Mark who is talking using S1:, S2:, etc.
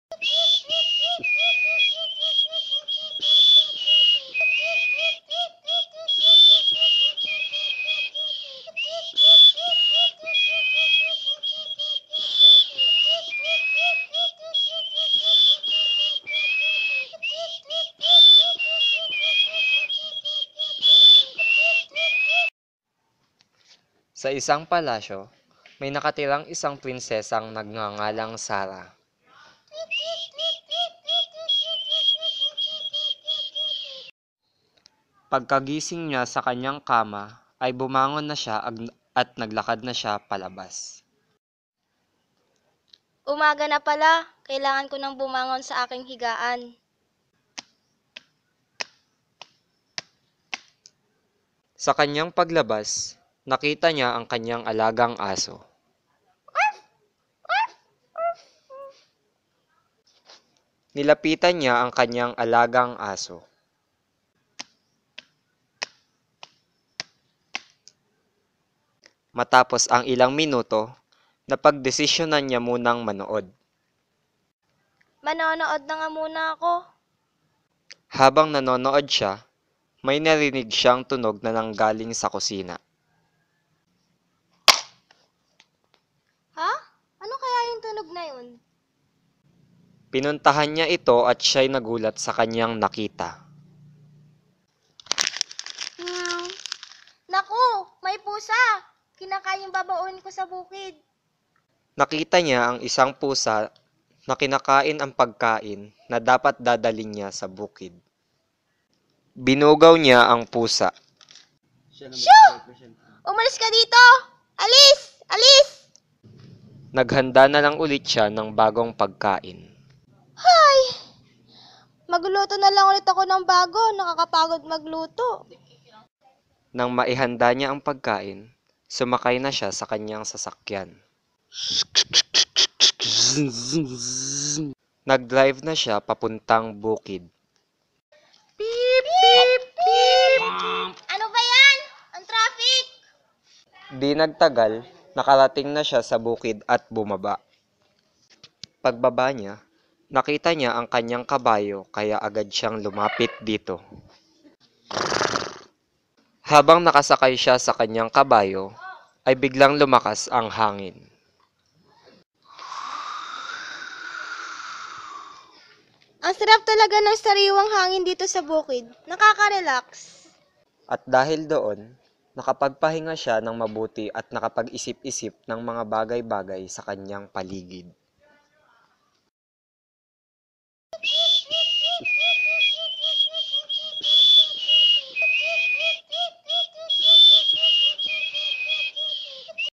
S1: Sa isang palasyo, may nakatirang isang prinsesang nagngangalang Sarah. Pagkagising niya sa kanyang kama, ay bumangon na siya at naglakad na siya palabas.
S2: Umaga na pala, kailangan ko nang bumangon sa aking higaan.
S1: Sa kanyang paglabas, nakita niya ang kanyang alagang aso. Nilapitan niya ang kanyang alagang aso. Matapos ang ilang minuto, napagdesisyonan niya munang manood.
S2: Manonood na nga muna ako.
S1: Habang nanonood siya, may narinig siyang tunog na nanggaling sa kusina.
S2: Ha? Ano kaya yung tunog na yun?
S1: Pinuntahan niya ito at siya'y nagulat sa kanyang nakita.
S2: Naku, may pusa! Kinakain babaon ko sa bukid.
S1: Nakita niya ang isang pusa na kinakain ang pagkain na dapat dadalhin niya sa bukid. Binugaw niya ang pusa.
S2: Shoo! Umalis ka dito! Alis! Alis!
S1: Naghanda na lang ulit siya ng bagong pagkain.
S2: Hay! Magluto na lang ulit ako ng bago. Nakakapagod magluto.
S1: Nang maihanda niya ang pagkain, sumakay na siya sa kanyang sasakyan. Nag-drive na siya papuntang bukid.
S2: Beep, beep, beep! Ano ba yan? Ang traffic!
S1: Di nagtagal, nakarating na siya sa bukid at bumaba. Pagbaba niya, nakita niya ang kanyang kabayo kaya agad siyang lumapit dito. Habang nakasakay siya sa kanyang kabayo, ay biglang lumakas ang hangin.
S2: Ang sarap talaga ng sariwang hangin dito sa bukid. Nakaka-relax.
S1: At dahil doon, nakapagpahinga siya ng mabuti at nakapag-isip-isip ng mga bagay-bagay sa kanyang paligid.